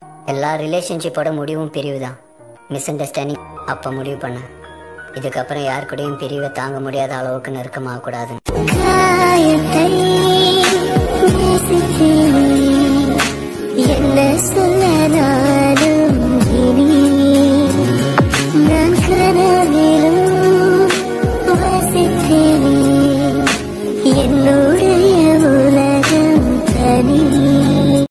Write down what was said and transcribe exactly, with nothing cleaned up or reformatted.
எல்லா ரிலேஷன்ஷிப்போட முடிவும் பிரிவு தான். மிஸ் அண்டர்ஸ்டாண்டிங் அப்போ முடிவு பண்ணேன், இதுக்கப்புறம் யார் கூடயும் பிரிவை தாங்க முடியாத அளவுக்கு நெருக்கமாக கூடாதுன்னு.